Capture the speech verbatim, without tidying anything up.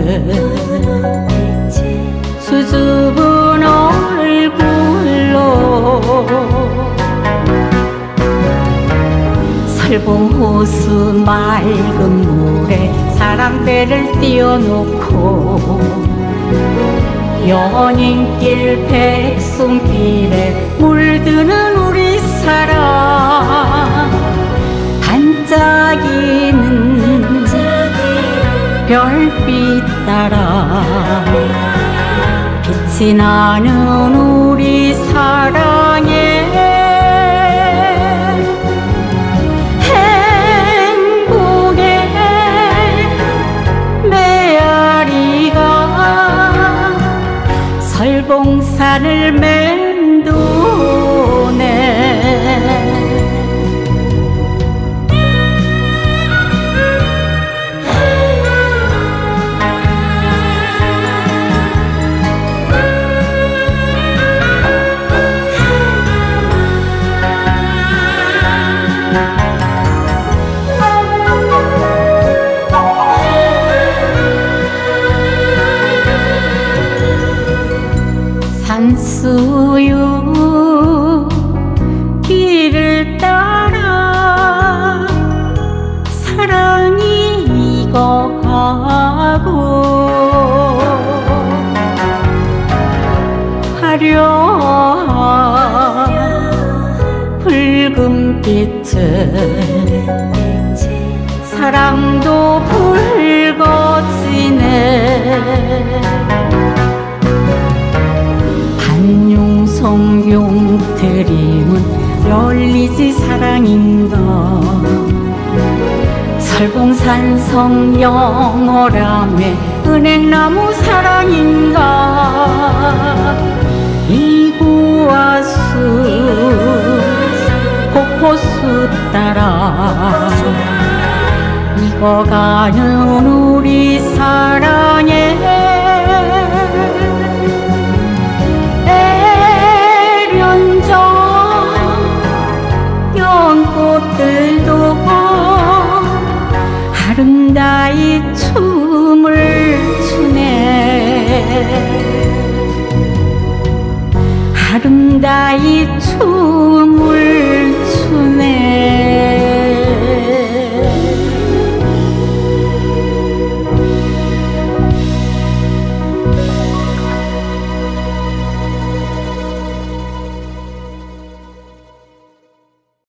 수줍은 얼굴로 설봉호수 맑은 물에 사랑배를 띄워놓고 연인길 백송길에 물드는 우리 사랑 반짝이는 별빛 따라 빛이 나는 우리 사랑의 행복의 메아리가 설봉산을 맴도네. 산수유 길을 따라 사랑이 익어가고 화려한 붉은 빛은 사랑도 붉어지네. 한용성 용트림은 열리지 사랑인가. 설봉산 성영어람의 은행나무 사랑인가. 이구와수 폭포수 따라 익어가는 우리 사랑의 연꽃들도 아름다이 춤을 추네. 아름다이 춤